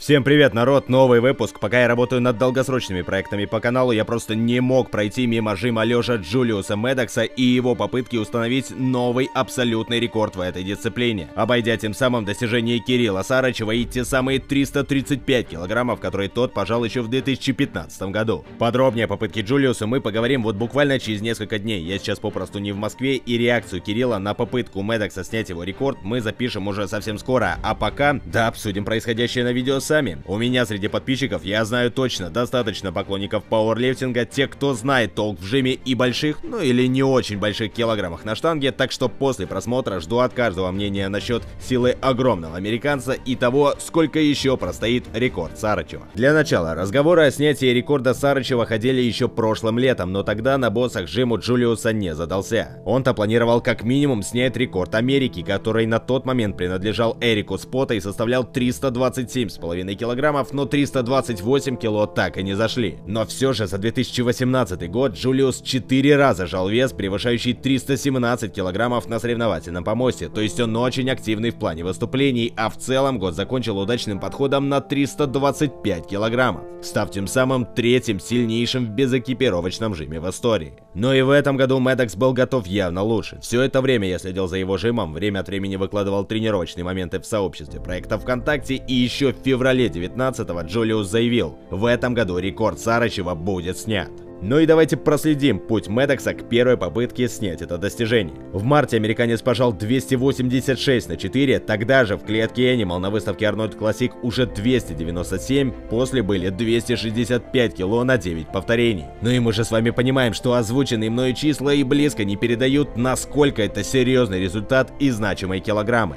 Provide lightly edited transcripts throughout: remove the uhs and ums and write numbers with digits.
Всем привет, народ, новый выпуск. Пока я работаю над долгосрочными проектами по каналу, я просто не мог пройти мимо жима Лёша Джулиуса Медокса и его попытки установить новый абсолютный рекорд в этой дисциплине, обойдя тем самым достижение Кирилла Сарычева и те самые 335 килограммов, которые тот пожал еще в 2015 году. Подробнее о попытке Джулиуса мы поговорим вот буквально через несколько дней. Я сейчас попросту не в Москве, и реакцию Кирилла на попытку Медокса снять его рекорд мы запишем уже совсем скоро, а пока, да, обсудим происходящее на видео сами. У меня среди подписчиков, я знаю точно, достаточно поклонников пауэрлифтинга, те, кто знает толк в жиме и больших, ну или не очень больших килограммах на штанге, так что после просмотра жду от каждого мнения насчет силы огромного американца и того, сколько еще простоит рекорд Сарычева. Для начала, разговоры о снятии рекорда Сарычева ходили еще прошлым летом, но тогда на боссах жиму Джулиуса не задался. Он-то планировал как минимум снять рекорд Америки, который на тот момент принадлежал Эрику Спота и составлял 327,5 килограммов, но 328 кило так и не зашли. Но все же за 2018 год Джулиус 4 раза жал вес, превышающий 317 килограммов на соревновательном помосте, то есть он очень активный в плане выступлений, а в целом год закончил удачным подходом на 325 килограммов, став тем самым третьим сильнейшим в безэкипировочном жиме в истории. Но и в этом году Медокс был готов явно лучше. Все это время я следил за его жимом, время от времени выкладывал тренировочные моменты в сообществе проекта ВКонтакте, и еще в феврале 19-го Джулиус заявил: в этом году рекорд Сарычева будет снят. Ну и давайте проследим путь Медокса к первой попытке снять это достижение. В марте американец пожал 286 на 4, тогда же в клетке Animal на выставке Arnold Classic уже 297, после были 265 кило на 9 повторений. Ну и мы же с вами понимаем, что озвученные мною числа и близко не передают, насколько это серьезный результат и значимые килограммы.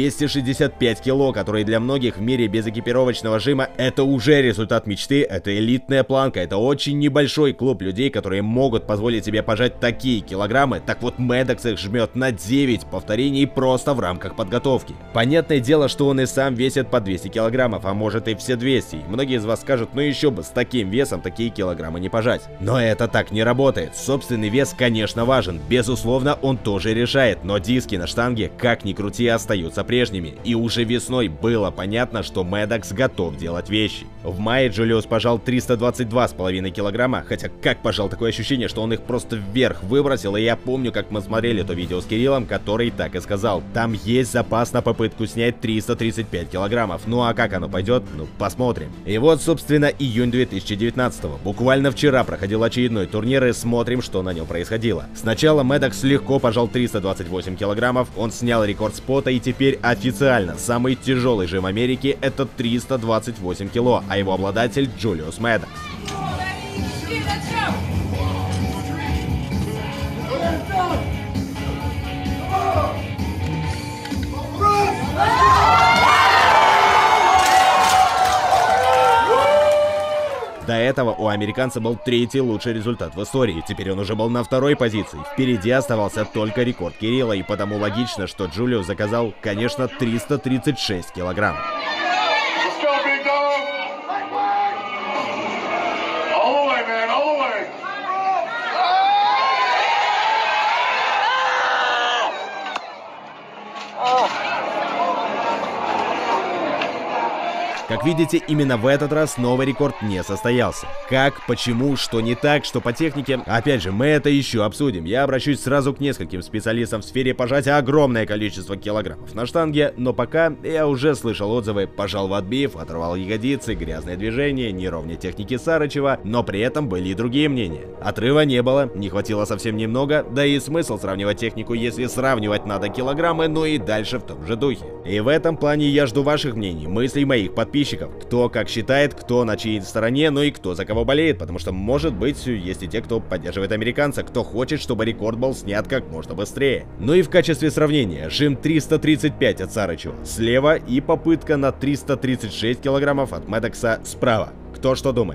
265 кило, которые для многих в мире безэкипировочного жима это уже результат мечты, это элитная планка, это очень небольшой клуб людей, которые могут позволить себе пожать такие килограммы. Так вот, Медокс их жмет на 9 повторений просто в рамках подготовки. Понятное дело, что он и сам весит по 200 килограммов, а может и все 200. И многие из вас скажут: ну еще бы, с таким весом такие килограммы не пожать. Но это так не работает. Собственный вес, конечно, важен, безусловно, он тоже решает, но диски на штанге, как ни крути, остаются прежними, и уже весной было понятно, что Медокс готов делать вещи. В мае Джулиус пожал 322,5 килограмма, хотя как пожал, такое ощущение, что он их просто вверх выбросил, и я помню, как мы смотрели то видео с Кириллом, который так и сказал: там есть запас на попытку снять 335 килограммов, ну а как оно пойдет, ну посмотрим. И вот, собственно, июнь 2019-го, буквально вчера проходил очередной турнир, и смотрим, что на нем происходило. Сначала Медокс легко пожал 328 килограммов, он снял рекорд Спота, и теперь официально самый тяжелый жим Америки — это 328 кило, а его обладатель Джулиус Медокс. До этого у американца был третий лучший результат в истории, теперь он уже был на второй позиции. Впереди оставался только рекорд Кирилла, и потому логично, что Джулиус заказал, конечно, 336 килограмм. Как видите, именно в этот раз новый рекорд не состоялся. Как, почему, что не так, что по технике, опять же, мы это еще обсудим. Я обращусь сразу к нескольким специалистам в сфере пожатия огромное количество килограммов на штанге, но пока я уже слышал отзывы: пожал в отбив, оторвал ягодицы, грязные движения, неровня техники Сарычева, но при этом были и другие мнения. Отрыва не было, не хватило совсем немного, да и смысл сравнивать технику, если сравнивать надо килограммы, ну и дальше в том же духе. И в этом плане я жду ваших мнений, мыслей моих подписчиков. Кто как считает, кто на чьей стороне, ну и кто за кого болеет, потому что, может быть, есть и те, кто поддерживает американца, кто хочет, чтобы рекорд был снят как можно быстрее. Ну и в качестве сравнения, жим 335 от Сарычева слева и попытка на 336 килограммов от Медокса справа. Кто что думает?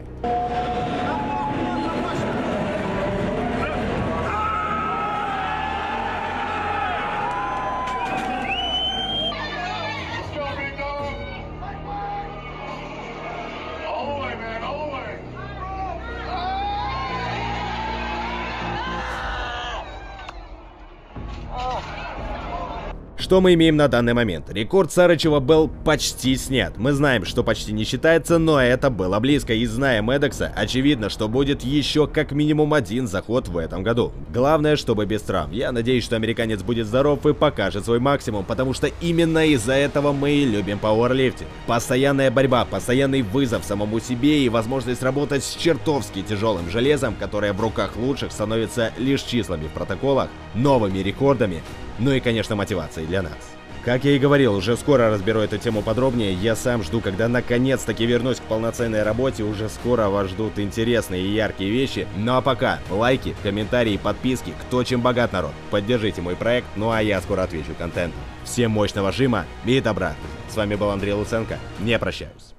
Что мы имеем на данный момент? Рекорд Сарычева был почти снят. Мы знаем, что почти не считается, но это было близко. И зная Медокса, очевидно, что будет еще как минимум один заход в этом году. Главное, чтобы без травм. Я надеюсь, что американец будет здоров и покажет свой максимум, потому что именно из-за этого мы и любим пауэрлифтинг. Постоянная борьба, постоянный вызов самому себе и возможность работать с чертовски тяжелым железом, которое в руках лучших становится лишь числами в протоколах, новыми рекордами, ну и, конечно, мотивацией для нас. Как я и говорил, уже скоро разберу эту тему подробнее. Я сам жду, когда наконец-таки вернусь к полноценной работе. Уже скоро вас ждут интересные и яркие вещи. Ну а пока, лайки, комментарии, подписки. Кто чем богат, народ. Поддержите мой проект, ну а я скоро отвечу контентом. Всем мощного жима и добра. С вами был Андрей Луценко. Не прощаюсь.